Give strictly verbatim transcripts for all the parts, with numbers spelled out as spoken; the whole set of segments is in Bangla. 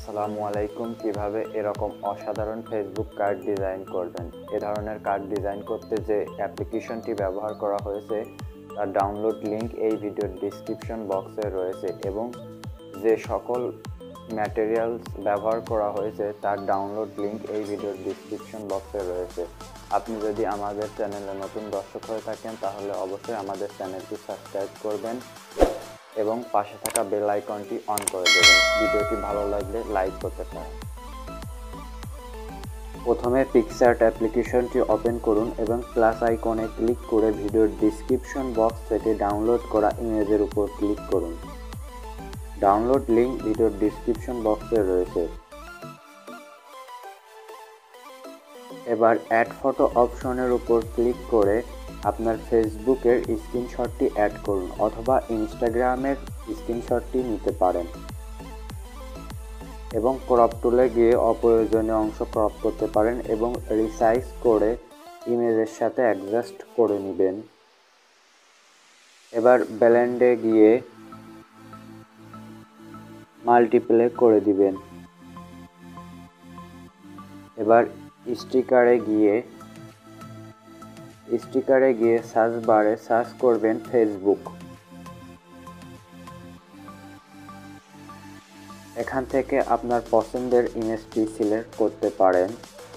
আসসালামু আলাইকুম। কিভাবে এরকম অসাধারণ ফেসবুক কার্ড ডিজাইন করবেন। এ ধরনের কার্ড ডিজাইন করতে যে অ্যাপ্লিকেশনটি ব্যবহার করা হয়েছে তার ডাউনলোড লিংক এই ভিডিওর ডেসক্রিপশন বক্সে রয়েছে এবং যে সকল ম্যাটেরিয়ালস ব্যবহার করা হয়েছে তার ডাউনলোড লিংক এই ভিডিওর ডেসক্রিপশন বক্সে রয়েছে। আপনি যদি আমাদের চ্যানেলে নতুন দর্শক হয়ে থাকেন তাহলে অবশ্যই আমাদের চ্যানেলটি সাবস্ক্রাইব করবেন এবং পাশে থাকা বেল আইকনটি অন করে দেবেন। ভিডিওটি ভালো লাগলে লাইক করতে পারেন। প্রথমে পিক্সআর্ট অ্যাপ্লিকেশনটি ওপেন করুন এবং প্লাস আইকনে ক্লিক করে ভিডিওর ডেসক্রিপশন বক্স থেকে ডাউনলোড করা ইমেজের উপর ক্লিক করুন। ডাউনলোড লিংক ভিডিওর ডেসক্রিপশন বক্সে রয়েছে। এবার অ্যাড ফটো অপশনের উপর ক্লিক করে আপনার ফেসবুকের স্ক্রিনশটটি অ্যাড করুন অথবা ইনস্টাগ্রামের স্ক্রিনশটটি নিতে পারেন এবং ক্রপ টুলে গিয়ে অপ্রয়োজনীয় অংশ ক্রপ করতে পারেন এবং রিসাইজ করে ইমেজের সাথে অ্যাডজাস্ট করে নেবেন। এবার ব্লেন্ডে গিয়ে মাল্টিপ্লে করে দিবেন। এবার স্টিকারে গিয়ে স্টিকারে গিয়ে সার্চ বারে সার্চ করবেন ফেসবুক। এখান থেকে আপনার পছন্দের ইমেজটি সিলেক্ট করতে পারেন।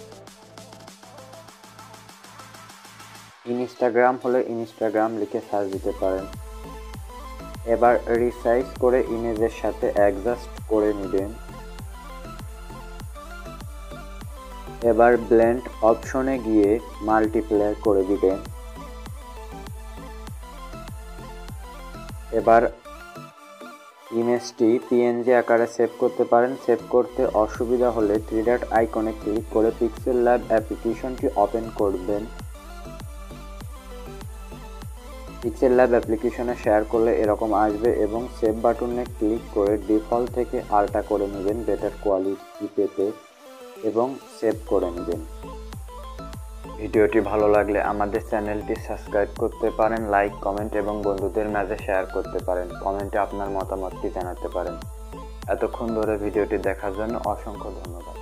ইনস্টাগ্রাম হলে ইনস্টাগ্রাম লিখে সার্চ দিতে পারেন। এবার রিসাইজ করে ইমেজের সাথে অ্যাডজাস্ট করে নেবেন। এবার ব্লেন্ড অপশনে গিয়ে মাল্টিপ্লে করে দিবেন। এবার ইমেজটি পিএনজি আকারে সেভ করতে পারেন। সেভ করতে অসুবিধা হলে থ্রি ডট আইকনে ক্লিক করে পিক্সেল ল্যাব অ্যাপ্লিকেশনটি ওপেন করবেন। পিক্সেল ল্যাব অ্যাপ্লিকেশনে শেয়ার করলে এরকম আসবে এবং সেভ বাটনে ক্লিক করে ডিফল্ট থেকে আলটা করে নেবেন বেটার কোয়ালিটি পেতে এবং সেভ করে নেবেন। ভিডিওটি ভালো লাগলে আমাদের চ্যানেলটি সাবস্ক্রাইব করতে পারেন, লাইক, কমেন্ট এবং বন্ধুদের মাঝে শেয়ার করতে পারেন। কমেন্টে আপনার মতামতটি জানাতে পারেন। এতক্ষণ ধরে ভিডিওটি দেখার জন্য অসংখ্য ধন্যবাদ।